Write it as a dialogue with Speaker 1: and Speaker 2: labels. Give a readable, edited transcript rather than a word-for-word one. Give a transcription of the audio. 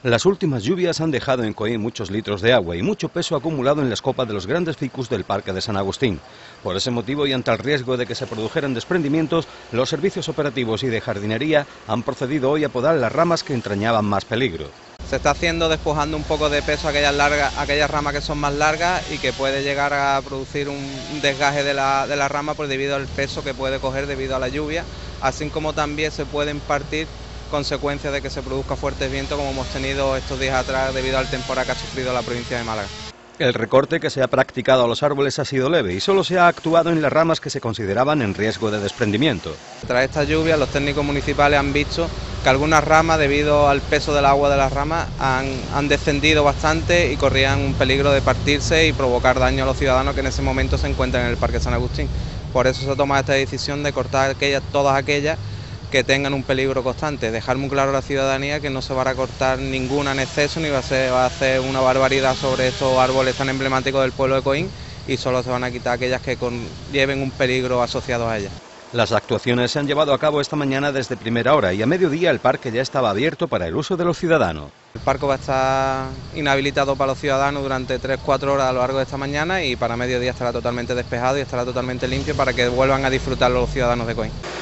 Speaker 1: Las últimas lluvias han dejado en Coín muchos litros de agua y mucho peso acumulado en las copas de los grandes ficus del Parque de San Agustín. Por ese motivo y ante el riesgo de que se produjeran desprendimientos, los servicios operativos y de jardinería han procedido hoy a podar las ramas que entrañaban más peligro.
Speaker 2: Se está haciendo despojando un poco de peso aquellas ramas que son más largas y que puede llegar a producir un desgaje de la rama por debido al peso que puede coger debido a la lluvia, así como también se pueden partir consecuencias de que se produzca fuertes vientos como hemos tenido estos días atrás debido al temporal que ha sufrido la provincia de Málaga.
Speaker 1: El recorte que se ha practicado a los árboles ha sido leve y solo se ha actuado en las ramas que se consideraban en riesgo de desprendimiento.
Speaker 2: Tras esta lluvia, los técnicos municipales han visto que algunas ramas, debido al peso del agua de las ramas, han descendido bastante y corrían un peligro de partirse y provocar daño a los ciudadanos que en ese momento se encuentran en el Parque San Agustín. Por eso se toma esta decisión de cortar todas aquellas que tengan un peligro constante, dejar muy claro a la ciudadanía que no se va a cortar ninguna en exceso ni va a hacer una barbaridad sobre estos árboles tan emblemáticos del pueblo de Coín y solo se van a quitar aquellas que lleven un peligro asociado a ellas.
Speaker 1: Las actuaciones se han llevado a cabo esta mañana desde primera hora y a mediodía el parque ya estaba abierto para el uso de los ciudadanos.
Speaker 2: El parque va a estar inhabilitado para los ciudadanos durante 3-4 horas a lo largo de esta mañana y para mediodía estará totalmente despejado y estará totalmente limpio para que vuelvan a disfrutar los ciudadanos de Coín.